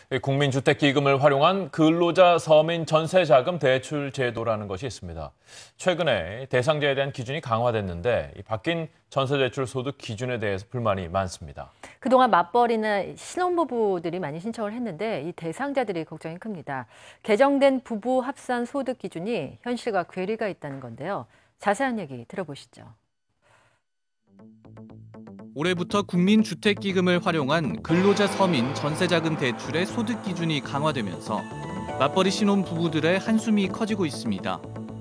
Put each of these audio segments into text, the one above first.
국민주택기금을 활용한 근로자 서민 전세자금 대출 제도라는 것이 있습니다. 최근에 대상자에 대한 기준이 강화됐는데 바뀐 전세대출 소득 기준에 대해서 불만이 많습니다. 그동안 맞벌이나 신혼부부들이 많이 신청을 했는데 이 대상자들이 걱정이 큽니다. 개정된 부부 합산 소득 기준이 현실과 괴리가 있다는 건데요. 자세한 얘기 들어보시죠. 올해부터 국민주택기금을 활용한 근로자 서민 전세자금 대출의 소득 기준이 강화되면서 맞벌이 신혼부부들의 한숨이 커지고 있습니다.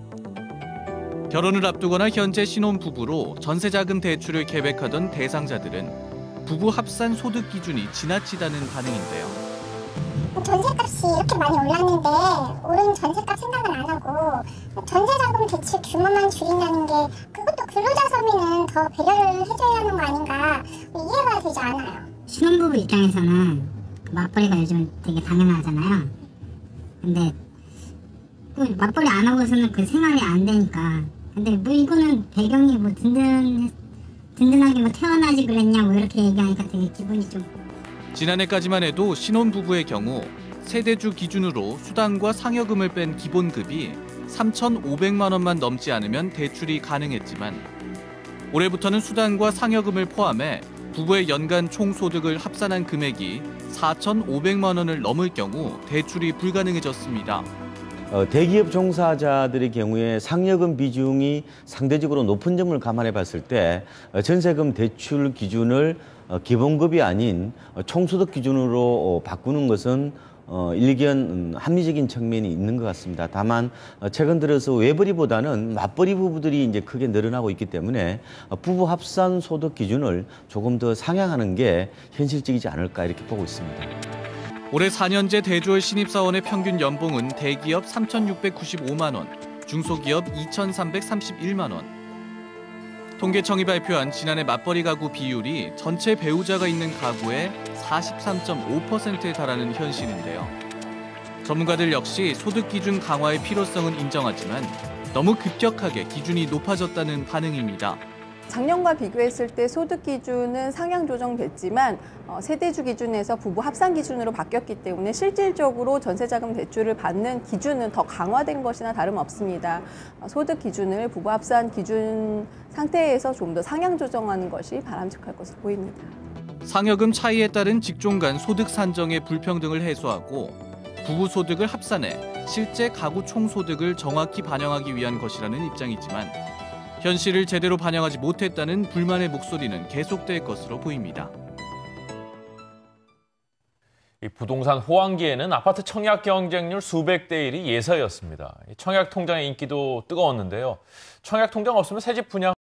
결혼을 앞두거나 현재 신혼부부로 전세자금 대출을 계획하던 대상자들은 부부 합산 소득 기준이 지나치다는 반응인데요. 전세값이 이렇게 많이 올랐는데 오른 전세값 생각을 안 하고 전세자금 대출 규모만 줄인다는 게 그것도 근로자 서민은 더 배려를 해줘야 하는 거 아닌가 이해가 되지 않아요. 신혼부부 입장에서는 맞벌이가 요즘 되게 당연하잖아요. 근데 맞벌이 안 하고서는 그 생활이 안 되니까. 근데 뭐 이거는 배경이 뭐 든든하게 뭐 태어나지 그랬냐 뭐 이렇게 얘기하니까 되게 기분이 좀. 지난해까지만 해도 신혼부부의 경우 세대주 기준으로 수당과 상여금을 뺀 기본급이 3,500만 원만 넘지 않으면 대출이 가능했지만 올해부터는 수당과 상여금을 포함해 부부의 연간 총소득을 합산한 금액이 4,500만 원을 넘을 경우 대출이 불가능해졌습니다. 대기업 종사자들의 경우에 상여금 비중이 상대적으로 높은 점을 감안해 봤을 때 전세금 대출 기준을 기본급이 아닌 총소득 기준으로 바꾸는 것은 일견 합리적인 측면이 있는 것 같습니다. 다만 최근 들어서 외벌이보다는 맞벌이 부부들이 이제 크게 늘어나고 있기 때문에 부부 합산 소득 기준을 조금 더 상향하는 게 현실적이지 않을까 이렇게 보고 있습니다. 올해 4년제 대졸 신입사원의 평균 연봉은 대기업 3,695만 원, 중소기업 2,331만 원. 통계청이 발표한 지난해 맞벌이 가구 비율이 전체 배우자가 있는 가구의 43.5%에 달하는 현실인데요. 전문가들 역시 소득 기준 강화의 필요성은 인정하지만 너무 급격하게 기준이 높아졌다는 반응입니다. 작년과 비교했을 때 소득 기준은 상향 조정됐지만 세대주 기준에서 부부 합산 기준으로 바뀌었기 때문에 실질적으로 전세자금 대출을 받는 기준은 더 강화된 것이나 다름없습니다. 소득 기준을 부부 합산 기준 상태에서 좀 더 상향 조정하는 것이 바람직할 것으로 보입니다. 상여금 차이에 따른 직종 간 소득 산정의 불평등을 해소하고 부부 소득을 합산해 실제 가구 총소득을 정확히 반영하기 위한 것이라는 입장이지만 현실을 제대로 반영하지 못했다는 불만의 목소리는 계속될 것으로 보입니다. 이 부동산 호황기에는 아파트 청약 경쟁률 수백 대 1이 예사였습니다. 청약 통장의 인기도 뜨거웠는데요. 청약 통장 없으면 새집 분양